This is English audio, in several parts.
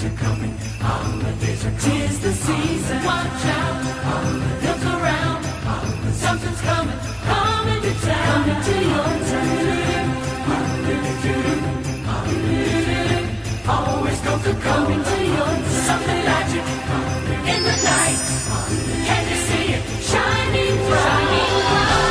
Holidays are coming, holidays are coming. 'Tis the season, watch out, look around, something's coming, coming to town, coming to your town. Always go to coming to your town. Something magic in the night. Can you see it shining bright? Shining bright.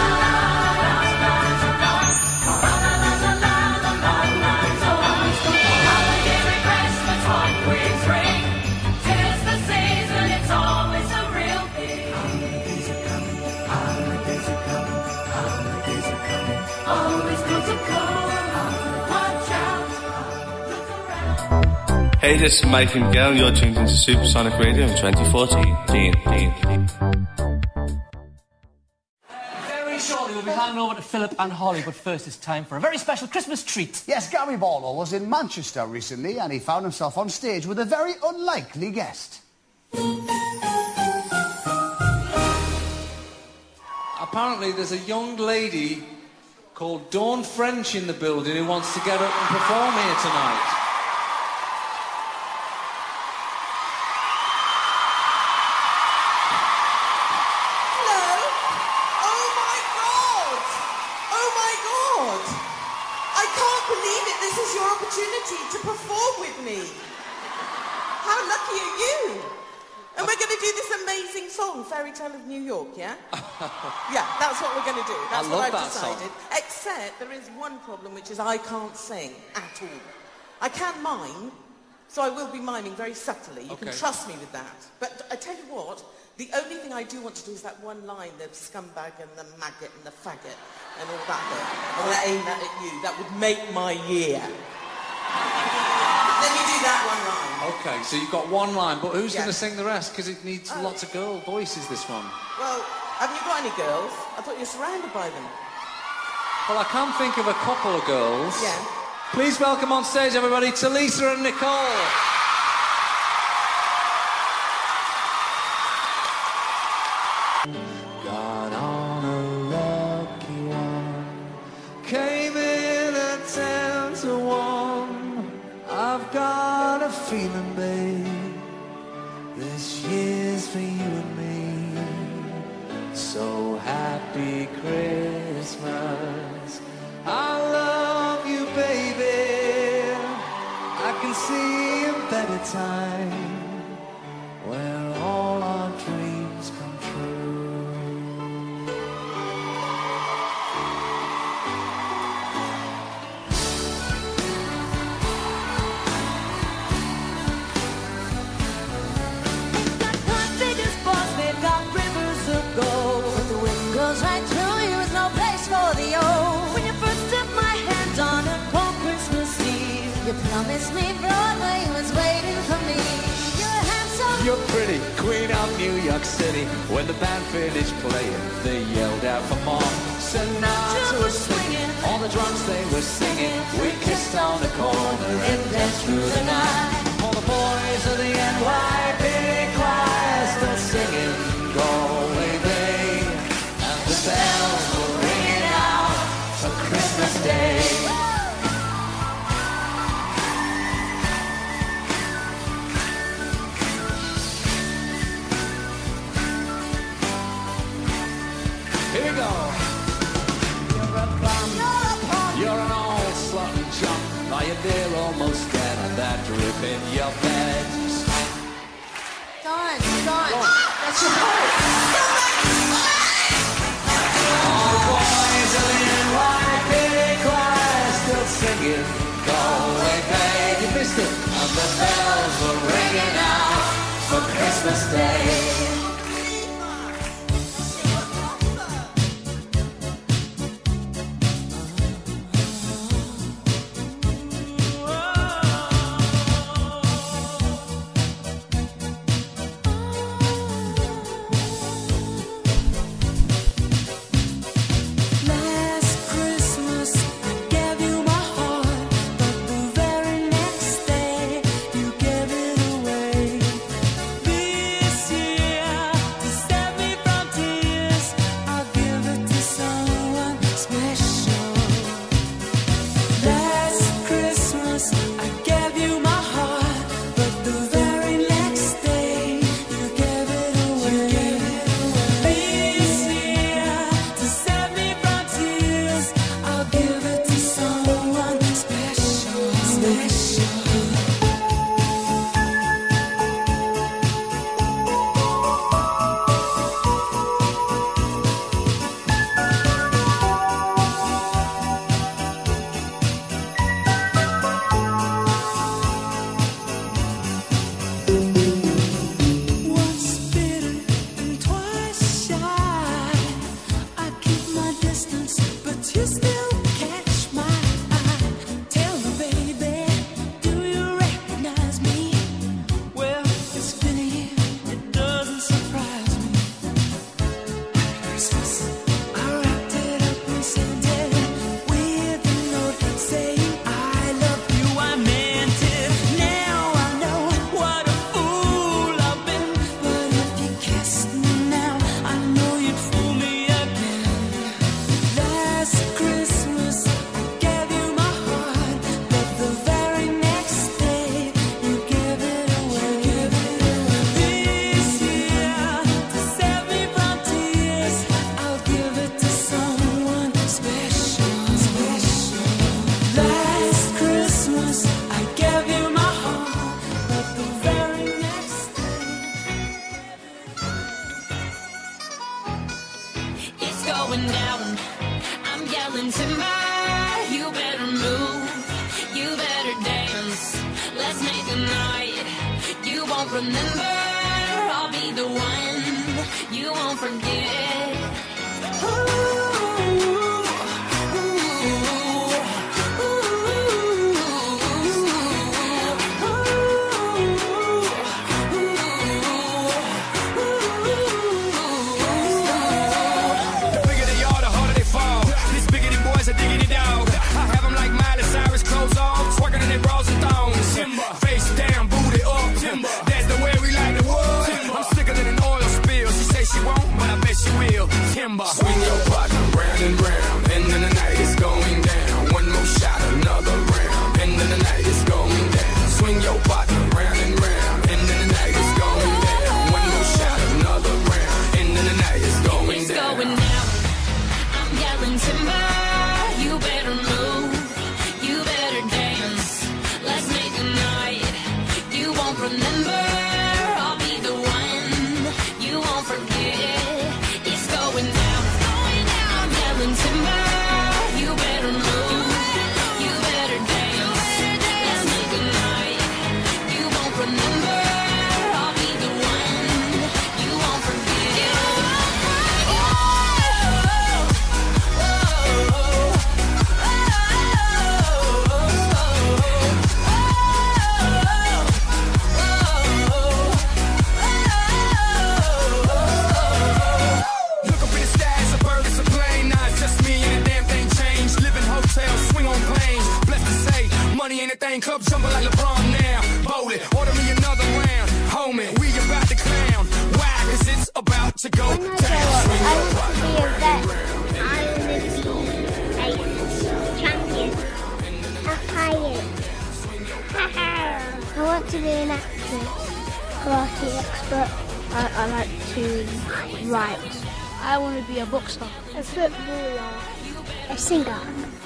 Hey, this is Mike and Miguel. You're tuned into Supersonic Radio in 2014. Very shortly, we'll be handing over to Philip and Holly, but first it's time for a very special Christmas treat. Yes, Gary Barlow was in Manchester recently and he found himself on stage with a very unlikely guest. Apparently, there's a young lady called Dawn French in the building who wants to get up and perform here tonight. To perform with me. How lucky are you? And we're going to do this amazing song, Fairy Tale of New York, yeah? Yeah, that's what we're going to do. That's what I've decided. Except there is one problem, which is I can't sing at all. I can mime, so I will be miming very subtly. You can trust me with that. But I tell you what, the only thing I do want to do is that one line, the scumbag and the maggot and the faggot and all that bit. I want to aim that at you. That would make my year. Let me do that one line. Okay, so you've got one line, but who's going to sing the rest? Because it needs lots of girl voices, this one. Well, have you got any girls? I thought you were surrounded by them. Well, I can think of a couple of girls. Yeah. Please welcome on stage, everybody, Talisa and Nicole. Got on a lucky one, came in at 10 to 1. I've got a feeling, babe, this year's for you and me. So happy Christmas, I love you, baby. I can see a better time where all our dreams come true. Promise me Broadway was waiting for me. You're handsome, you're pretty, queen of New York City. When the band finished playing, they yelled out for more. Sinatra was swinging, all the drums they were singing. We kissed on the corner and danced through the night. All the boys of the NYPD choir still singing Galway Bay, and the bells were ringing out for Christmas Day. Here we go. You're a bum. You're an old slut and chump. Lying there almost dead and that drip in your bed. Dawn. That's your heart. All the boys of the NYPD choir still singing Galway Bay. You missed it. And the bells were ringing out for Christmas Day. This year won't remember. I'll be the one you won't forget. Swing your partner round and round, and then the night is going down. One more shot, another round, and then the night is going down. Swing your partner round and round, and then the night is going down. One more shot, another round, and then the night is going down. It's going down. I'm yelling timber. You better move. You better dance. Let's make a night you won't remember. I'll be the one you won't forget. It's going down. Timber, you better move, you better dance, let's make a night you won't remember. I'll be the one you won't forget. Look up in the sky, it's a bird, it's a plane. Nah, it's just me and the damn thing changed. Live in hotels, swing on planes. Blessed to say, money ain't a thing. Club jumping like LeBron now. Bowl it, order me another round. Homie, we about to clown. Why? 'Cause it's about to go down. Swing your partner round and round. I want to be an actress, karate expert. I like to write. I want to be a boxer, a footballer, a singer.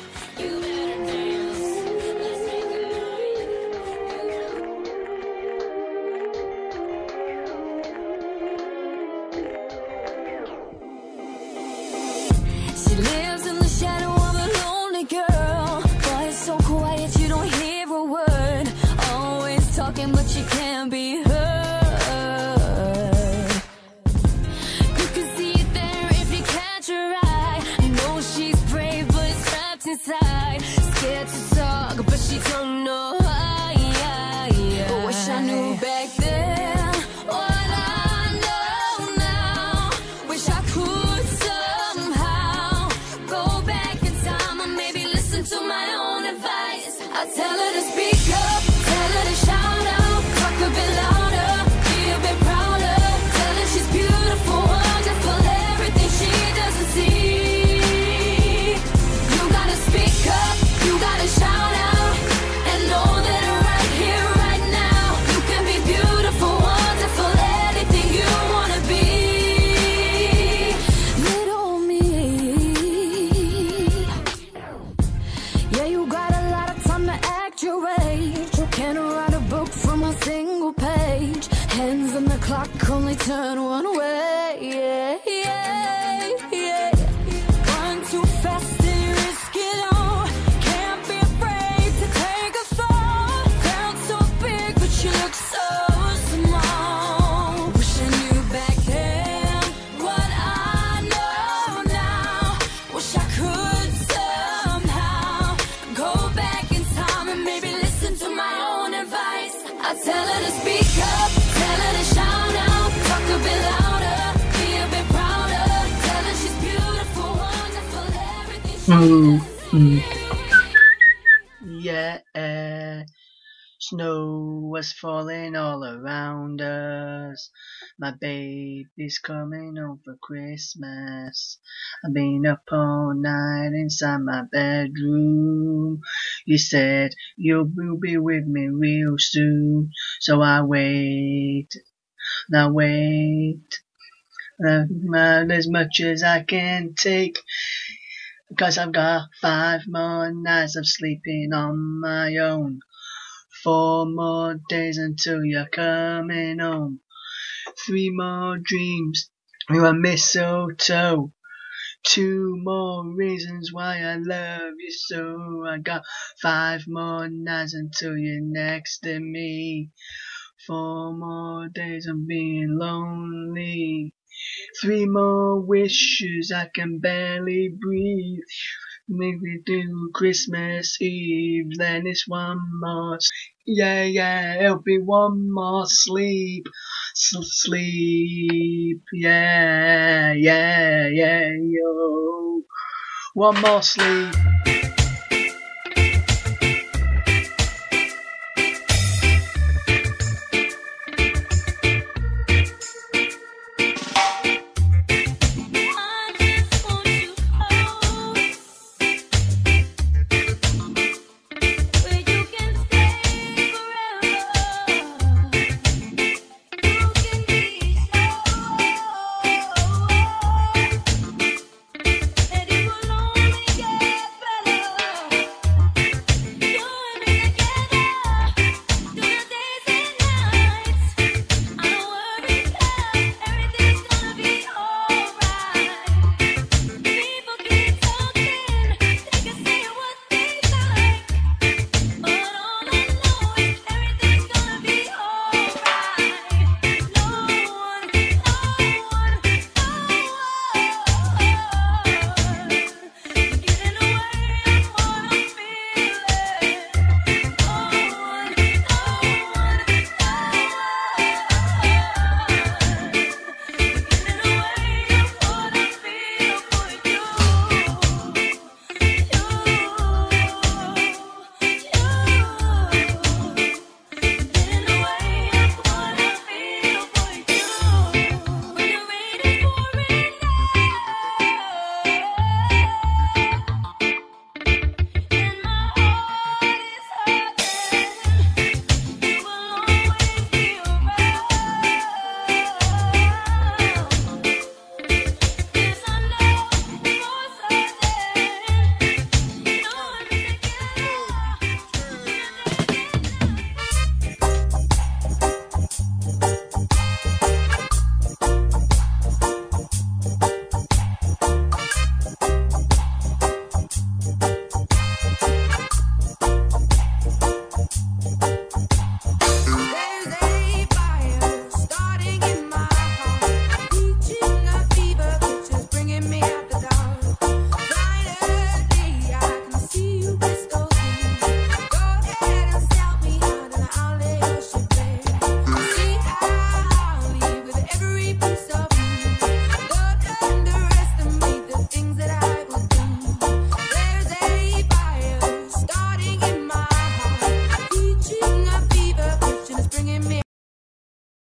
She lives in the shadow of a lonely girl. Boy, it's so quiet you don't hear a word. Always talking but she can't be heard. You can see it there if you catch her eye. I know she's brave but it's trapped inside. Scared to talk but she don't know. I wish I knew back then what I know now. Wish I could somehow go back in time and maybe listen to my own advice. I tell her to speak up, tell her to shout out, talk a bit louder, be a bit prouder. Tell her she's beautiful, wonderful, everything she doesn't see. You gotta speak up, you gotta shout out, and know that right here, right now, you can be beautiful, wonderful, anything you wanna be. Little me. Yeah, you got a lot of time to act your age. You can't write a book from a single page. Hands on the clock only turn one way. Yeah. Run too fast and you risk it all. Can't be afraid to take a fall. Sound so big but you look so small. Wish I knew back then what I know now. Wish I could somehow go back in time and maybe listen to my own advice. I tell her to speak up, tell her to shout out, talk a bit louder, be a bit prouder. Tell her she's beautiful, wonderful, everything she doesn't see. Yeah, snow was falling all around us. My baby's coming home for Christmas. I've been up all night inside my bedroom. You said you'll be with me real soon. So I wait, now wait, as much as I can take. Because I've got 5 more nights of sleeping on my own. 4 more days until you're coming home. 3 more dreams, you are mistletoe. 2 more reasons why I love you so. I got 5 more nights until you're next to me. 4 more days of being lonely. 3 more wishes, I can barely breathe. Make me do Christmas Eve, then it's 1 more. Yeah, it'll be 1 more sleep. Sleep, yeah, yo. 1 more sleep.